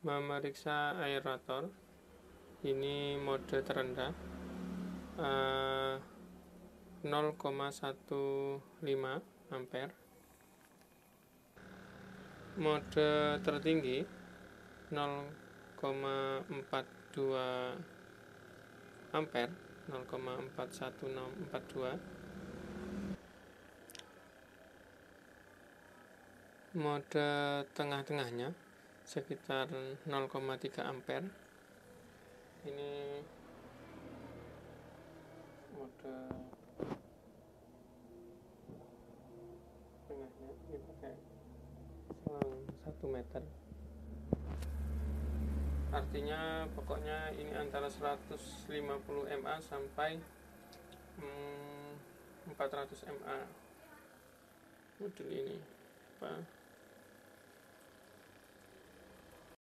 memeriksa aerator. Ini mode terendah, 0,15 ampere. Mode tertinggi 0,42 ampere, 0,41642. Mode tengah-tengahnya sekitar 0,3 ampere. Ini mode tengahnya, ini pakai selang 1 meter. Artinya pokoknya ini antara 150 mA sampai 400 mA model ini.